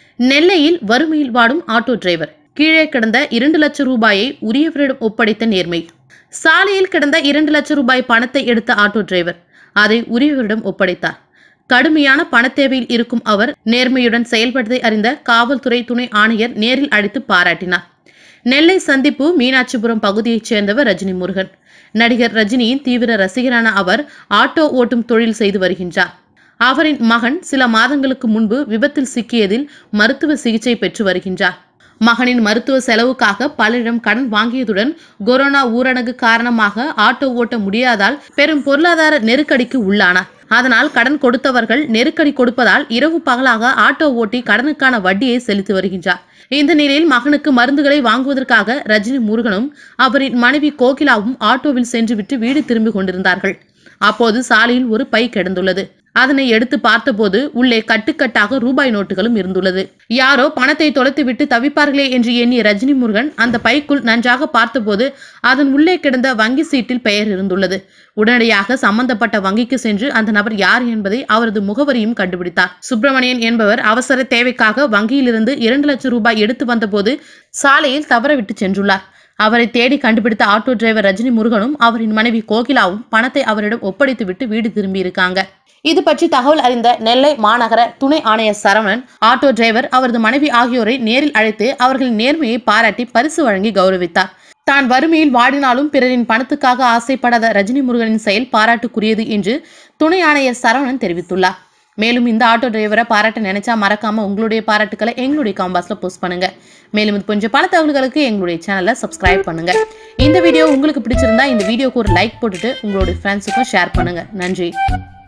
நெல்லையில் வறுமையில் வாடும் ஆட்டோ டிரைவர் கீழே கிடந்த 2 லட்சம் ரூபாயை உரியவரிடம் ஒப்படைத்த நேர்மை. சாலையில் கிடந்த 2 லட்சம் ரூபாய் பணத்தை எடுத்த ஆட்டோ டிரைவர் அதை உரியவரிடம் ஒப்படைத்தார். கடுமையான பணத்தேவையில் இருக்கும் அவர் நேர்மையுடன் செயல்படுவதை அறிந்த காவல்துறை துணை ஆணையர் நேரில் அழைத்து பாராட்டினார். நெல்லை சந்திப்பு மீனாட்சிபுரம் பகுதியைச் சேர்ந்தவர் ரஜினி முருகன். நடிகர் ரஜினியின் தீவிர ரசிகரான அவர் ஆட்டோ ஓட்டும் தொழில் செய்து வருகின்றார். அவரின் மகன் சில மாதங்களுக்கு முன்பு விபத்தில் சிக்கியதில் மருத்துவ சிகிச்சை பெற்று வருகின்றார். மகனின் மருத்துவ செலவுக்காக பலரிடம் கடன் வாங்கியதுடன் கொரோனா ஊரடங்கு காரணமாக ஆட்டோ ஓட்ட முடியாதால் பெரும் பொருளாதார நெருக்கடிக்கு உள்ளானார். அதனால் கடன் கொடுத்தவர்கள் நெருக்கடி கொடுப்பதால் இரவு பகலாக ஆட்டோ ஓட்டி கடனுக்கான வட்டியை செலுத்தி வருகின்றார். இந்த நிலையில் மகனுக்கு மருந்துகளை வாங்குவதற்காக ரஜினி முருகனும் அவரின் மனைவி கோகிலாவும் ஆட்டோவில் சென்றுவிட்டு வீடு திரும்பிக் கொண்டிருந்தார்கள். அப்போது சாலையில் ஒரு பை கிடந்துள்ளது. அதனை எடுத்து பார்த்தபோது உள்ளே கட்டுக்கட்டாக ரூபாய் நோட்டுகளும் இருந்துள்ளது. யாரோ பணத்தை தொலைத்துவிட்டு தவிப்பார்களே என்று எண்ணிய ரஜினி முருகன் அந்த பைக்குள் நன்றாக பார்த்தபோது அதன் உள்ளே கிடந்த வங்கி சீட்டில் பெயர் இருந்துள்ளது. உடனடியாக சம்பந்தப்பட்ட வங்கிக்கு சென்று அந்த நபர் யார் என்பதை அவரது முகவரியும் கண்டுபிடித்தார். சுப்பிரமணியன் என்பவர் அவசர தேவைக்காக வங்கியிலிருந்து 2 லட்சம் ரூபாய் எடுத்து வந்தபோது சாலையில் தவறவிட்டு சென்றுள்ளார். அவரை தேடி கண்டுபிடித்த ஆட்டோ டிரைவர் ரஜினி முருகனும் அவரின் மனைவி கோகிலாவும் பணத்தை அவரிடம் ஒப்படைத்துவிட்டு வீடு திரும்பியிருக்காங்க. இது பற்றி தகவல் அறிந்த நெல்லை மாநகர துணை ஆணையர் சரவணன் ஆட்டோ டிரைவர் அவரது மனைவி ஆகியோரை நேரில் அழைத்து அவர்களின் நேர்மையை பாராட்டி பரிசு வழங்கி கௌரவித்தார். தான் வறுமையில் வாடினாலும் பிறரின் பணத்துக்காக ஆசைப்படாத ரஜினி முருகனின் செயல் பாராட்டுக்குரியது என்று துணை ஆணையர் சரவணன் தெரிவித்துள்ளார். மேலும் இந்த ஆட்டோ டிரைவரை பாராட்ட நினைச்சா மறக்காம உங்களுடைய பாராட்டுக்களை எங்களுடைய காம்பாஸ்ல போஸ்ட் பண்ணுங்க. மேலும் இது கொஞ்சம் பல தகவல்களுக்கு எங்களுடைய சேனலை சப்ஸ்கிரைப் பண்ணுங்க. இந்த வீடியோ உங்களுக்கு பிடிச்சிருந்தா இந்த வீடியோக்கு ஒரு லைக் போட்டுட்டு உங்களுடைய ஃப்ரெண்ட்ஸுக்கும் ஷேர் பண்ணுங்க. நன்றி.